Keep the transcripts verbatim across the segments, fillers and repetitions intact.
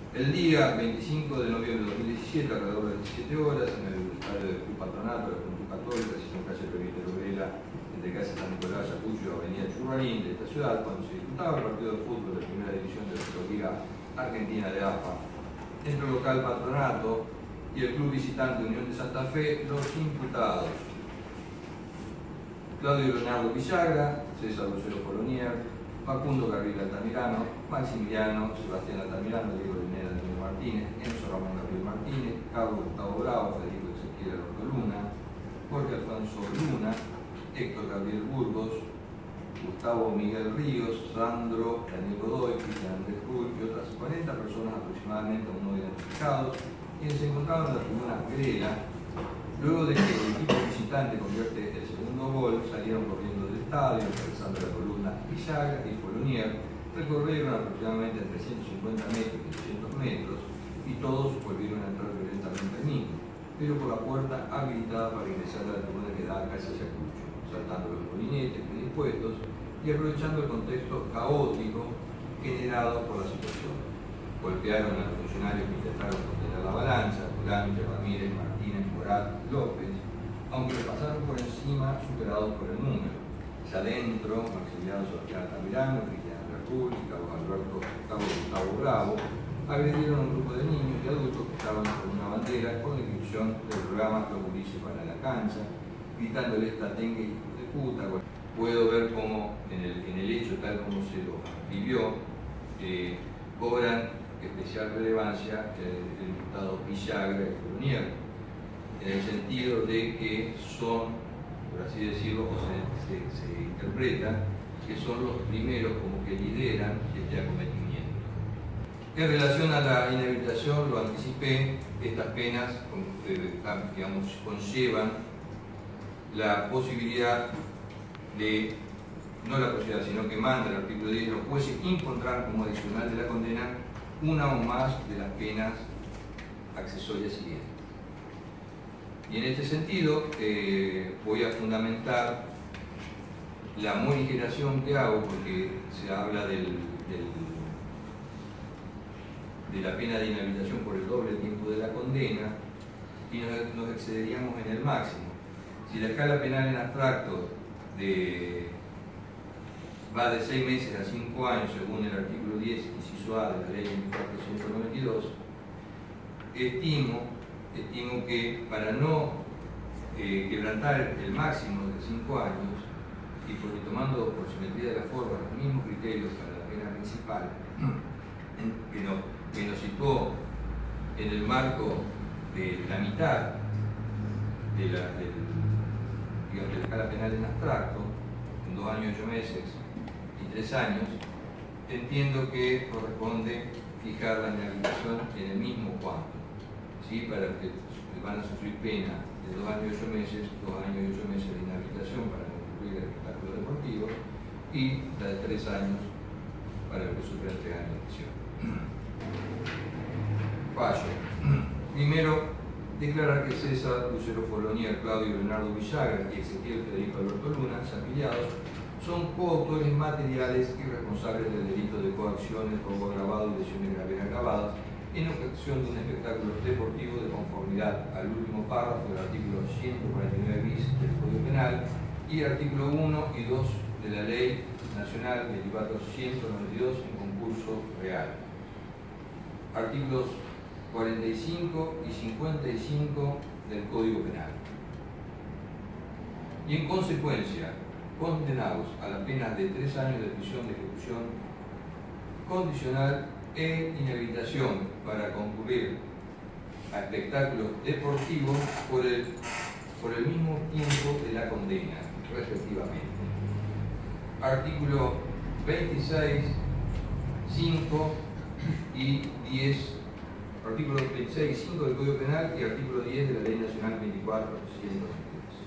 El día veinticinco de noviembre de dos mil diecisiete, alrededor de las diecisiete horas, en el estadio del Club Patronato de la Juventud Católica, en calle Pepito Lovera, entre Casa San Nicolás, Ayacucho, Avenida Churraín de esta ciudad, cuando se disputaba el partido de fútbol de primera división de la Superliga Argentina de A F A, entre el local Patronato y el club visitante Unión de Santa Fe, los imputados: Claudio Leonardo Villagra, César Lucero Polonier, Facundo Gabriel Altamirano, Maximiliano Sebastián Altamirano, Diego Linera de Martínez, Enzo Ramón Gabriel Martínez, Carlos Gustavo Bravo, Federico Ezequiel Alberto Luna, Jorge Alfonso Luna, Héctor Gabriel Burgos, Gustavo Miguel Ríos, Sandro Daniel Godoy, Cristian Andrés Cruz y otras cuarenta personas aproximadamente aún no identificados, quienes se encontraban en la tribuna Grela. Luego de que el equipo visitante convierte el segundo gol, salieron corriendo del estadio, atravesando la columna Villagra y Folonier, recorrieron aproximadamente entre ciento cincuenta metros y doscientos metros, y todos volvieron a entrar violentamente al mismo, pero por la puerta habilitada para ingresar a la tribuna que da a Casa Ayacucho, saltando los molinetes predispuestos y aprovechando el contexto caótico generado por la situación. Golpearon a los funcionarios que intentaron contener la avalancha: Durante, Ramírez, Martínez, Morat, López, aunque le pasaron por encima, superados por el número. Ya adentro, Maximiliano Sebastián Altamirano, Cristian Andrés Cruz y Carlos Alberto Gustavo Bravo agredieron a un grupo de niños y adultos que estaban con una bandera con la inscripción del programa Los Gurises para la Cancha, gritándole "Tatengue de puta". Puedo ver cómo en el, en el hecho, tal como se lo vivió, eh, cobran especial relevancia el, el imputado Villagra y Fournier, en el sentido de que son, por así decirlo, o se, se, se interpreta que son los primeros como que lideran este acometimiento. En relación a la inhabilitación, lo anticipé, estas penas eh, digamos, conllevan la posibilidad de, no la posibilidad, sino que manda el artículo diez, los jueces encontrar como adicional de la condena una o más de las penas accesorias siguientes. Y en este sentido eh, voy a fundamentar la morigeración que hago, porque se habla del, del, de la pena de inhabilitación por el doble tiempo de la condena, y nos, nos excederíamos en el máximo. Si la escala penal en abstracto de, va de seis meses a cinco años, según el artículo diez, inciso A de la ley veinticuatro mil ciento noventa y dos, estimo, estimo que para no eh, quebrantar el máximo de cinco años, y porque tomando por simetría de la forma los mismos criterios para la pena principal, que nos, que nos situó en el marco de la mitad de la, del, digamos, de la escala penal en abstracto, en dos años y ocho meses y tres años, entiendo que corresponde fijar la inhabilitación en el mismo cuanto, ¿sí? Para que van a sufrir pena de dos años y ocho meses, dos años y ocho meses de inhabilitación para concluir el espectáculo deportivo, y la de tres años para el que sufre tres años de prisión. Fallo. Primero, declarar que César Lucero Folonier, Claudio Leonardo Villagra y Ezequiel Federico Alberto Luna, afiliados, son coautores materiales y responsables del delito de coacción, robo agravado y lesiones graves agravadas en ocasión de un espectáculo deportivo de conformidad al último párrafo del artículo ciento cuarenta y nueve bis del Código Penal y artículo uno y dos de la Ley Nacional veinticuatro mil ciento noventa y dos en concurso real. Artículos cuarenta y cinco y cincuenta y cinco del Código Penal. Y en consecuencia, condenados a la pena de tres años de prisión de ejecución condicional e inhabilitación para concurrir a espectáculos deportivos por el, por el mismo tiempo de la condena, respectivamente. Artículo veintiséis, cinco y diez, artículo veintiséis y cinco del Código Penal y artículo diez de la Ley Nacional veinticuatro mil ciento noventa y dos.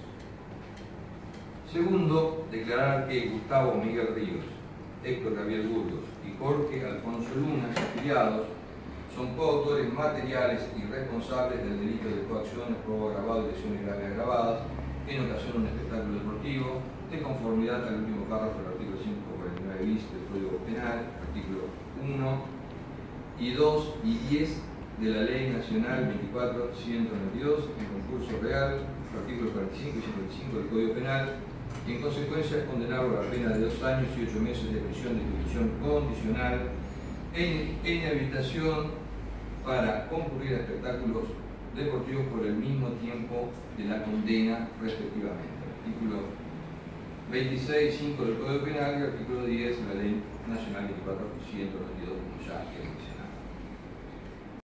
Segundo, declarar que Gustavo Miguel Ríos, Héctor Gabriel Burgos y Jorge Alfonso Luna, afiliados, son coautores materiales y responsables del delito de coacción, robo agravado y lesiones graves agravadas en ocasión de un espectáculo deportivo, de conformidad al último párrafo del artículo ciento cuarenta y nueve bis del Código Penal, artículo uno y dos y diez de la Ley Nacional veinticuatro mil ciento noventa y dos en concurso real, los artículos cuarenta y cinco y cincuenta y cinco del Código Penal, y en consecuencia es condenarlo a la pena de dos años y ocho meses de prisión de ejecución condicional e e inhabilitación para concurrir a espectáculos deportivos por el mismo tiempo de la condena respectivamente. Artículo veintiséis punto cinco del Código Penal y artículo diez de la Ley Nacional veinticuatro mil ciento noventa y dos, como ya he mencionado.